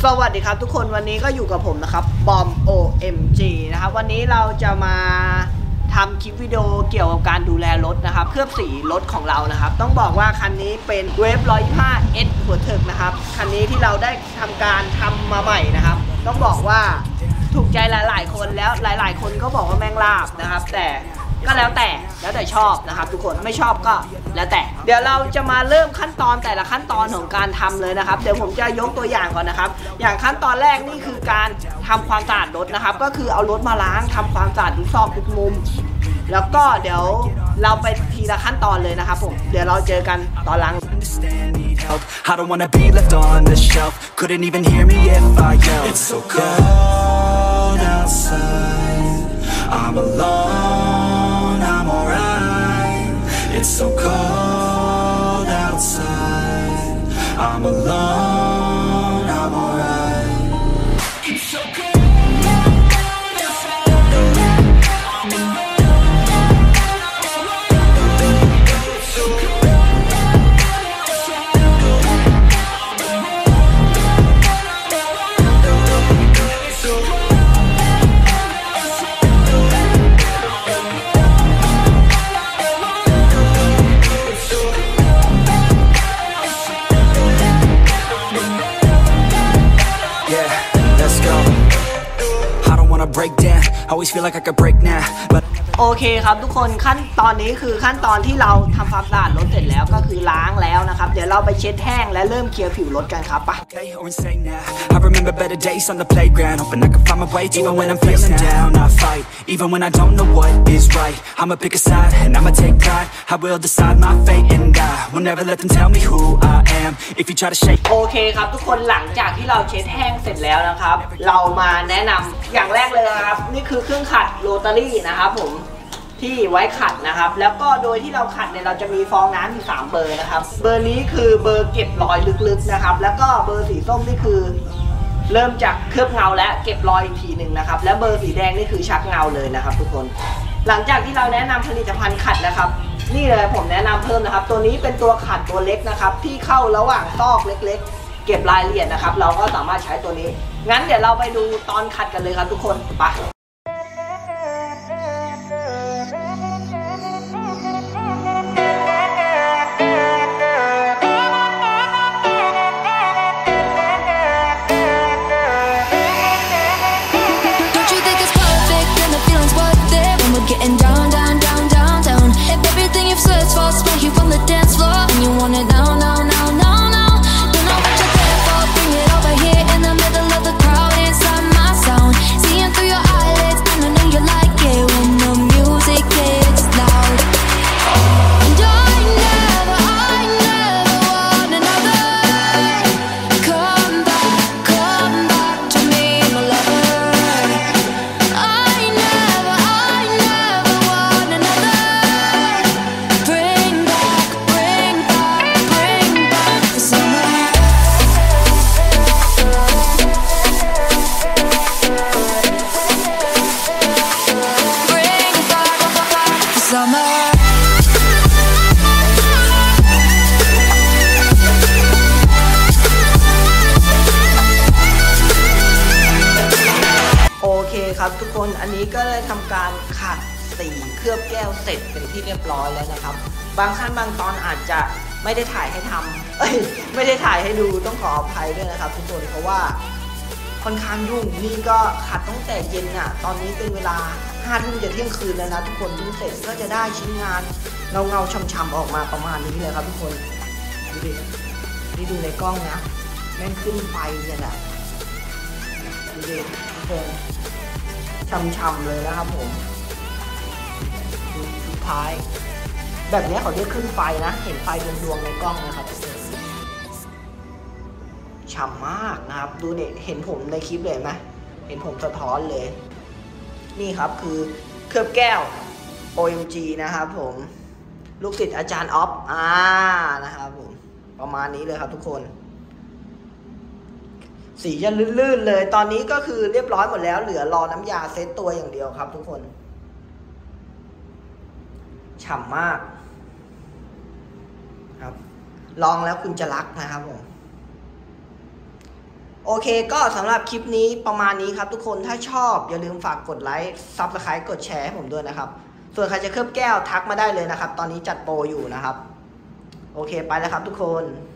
สวัสดีครับทุกคนวันนี้ก็อยู่กับผมนะครับบอม OMG นะครับวันนี้เราจะมาทำคลิปวิดีโอเกี่ยวกับการดูแลรถนะครับเคลือบสีรถของเรานะครับต้องบอกว่าคันนี้เป็นเวฟ125 S หัวเถิกนะครับคันนี้ที่เราได้ทำการทำมาใหม่นะครับต้องบอกว่าถูกใจหลายๆคนแล้วหลายๆคนก็บอกว่าแม่งลาบนะครับแต่ก็แล้วแต่ชอบนะครับทุกคนไม่ชอบก็แล้วแต่เดี๋ยวเราจะมาเริ่มขั้นตอนแต่ละขั้นตอนของการทำเลยนะครับเดี๋ยวผมจะยกตัวอย่างก่อนนะครับอย่างขั้นตอนแรกนี่คือการทำความสะอาดรถนะครับก็คือเอารถมาล้างทำความสะอาดทุกซอกทุกมุมแล้วก็เดี๋ยวเราไปทีละขั้นตอนเลยนะครับผมเดี๋ยวเราเจอกันตอนหลัง I don't wanna be left on the shelf. Couldn't even hear me if I yelled. It's so cold outside. I'm alone, I'm alright. It's so cold outside. I'm alone, I'm alright. It's so cold. Break down. Always feel like I could break now, but โอเคครับทุกคนขั้นตอนนี้คือขั้นตอนที่เราทำความสะอาดรถเสร็จแล้วก็คือล้างแล้วนะครับเดี๋ยวเราไปเช็ดแห้งและเริ่มเคลียร์ผิวรถกันครับปะ I remember better days on the playground, hoping I could find my way even when I'm feeling down. I fight even when I don't know what is right. I'ma pick a side and I'ma take pride. I will decide my fate and I will never let them tell me who I am. If you try to shake โอเคครับทุกคนหลังจากที่เราเช็ดแห้งเสร็จแล้วนะครับเรามาแนะนำอย่างแรกเลยนะครับนี่คือเครื่องขัดโรตารี่นะครับผมที่ไว้ขัดนะครับแล้วก็โดยที่เราขัดเนี่ยเราจะมีฟองน้ำอยู่3เบอร์นะครับเบอร์นี้คือเบอร์เก็บรอยลึกๆนะครับแล้วก็เบอร์สีส้มนี่คือเริ่มจากเคลือบเงาและเก็บรอยอีกทีหนึ่งนะครับและเบอร์สีแดงนี่คือชักเงาเลยนะครับทุกคนหลังจากที่เราแนะนำผลิตภัณฑ์ขัดนะครับนี่เลยผมแนะนำเพิ่มนะครับตัวนี้เป็นตัวขัดตัวเล็กนะครับที่เข้าระหว่างซอกเล็กๆเก็บรายละเอียดนะครับเราก็สามารถใช้ตัวนี้งั้นเดี๋ยวเราไปดูตอนขัดกันเลยครับทุกคนไป Getting down, down, down, down, down. If everything you've searched for smack you from the dance floor, and you want it now, now, now, now, now. Don't know what you're there for. Bring it over here in the middle of the crowd. Inside my sound, seeing through your eyelids, and I know you like it when the music gets loud. And I never want another. Come back to me, my lover. I never want another. Bring back the summer. Bring back the summer. โอเคครับทุกคนอันนี้ก็ได้ทำการขัดสีเคลือบแก้วเสร็จเป็นที่เรียบร้อยแล้วนะครับบางขั้นบางตอนอาจจะไม่ได้ถ่ายให้ทำไม่ได้ถ่ายให้ดูต้องขออภัยด้วยนะครับทุกคนเพราะว่าค่อนข้างยุ่งนี่ก็ขัดตั้งแต่เย็นอ่ะตอนนี้เป็นเวลา5 ทุ่มจะเที่ยงคืนแล้วนะทุกคนดูเสร็จก็จะได้ชิ้นงานเงาช่ำๆออกมาประมาณนี้เลยครับทุกคนดูดินี่ดูในกล้องนะแม่งขึ้นไฟเนี่ยแหละดูดิทุกคนช่ำๆเลยนะครับผมสุดท้ายแบบนี้เขาเรียกขึ้นไฟนะเห็นไฟเป็นดวงในกล้องนะครับฉ่ำมากนะครับดูเนี่ยเห็นผมในคลิปเลยไหมเห็นผมสะท้อนเลยนี่ครับคือเคลือบแก้ว OMG นะครับผมลูกศิษย์อาจารย์ออฟนะครับผมประมาณนี้เลยครับทุกคน สีจะลื่นๆเลยตอนนี้ก็คือเรียบร้อยหมดแล้วเหลือรอน้ำยาเซตตัวอย่างเดียวครับทุกคนฉ่ำมากครับลองแล้วคุณจะรักนะครับผมโอเคก็สำหรับคลิปนี้ประมาณนี้ครับทุกคนถ้าชอบอย่าลืมฝากกดไลค์ Subscribe กดแชร์ให้ผมด้วยนะครับส่วนใครจะเคลือบแก้วทักมาได้เลยนะครับตอนนี้จัดโปรอยู่นะครับโอเคไปแล้วครับทุกคน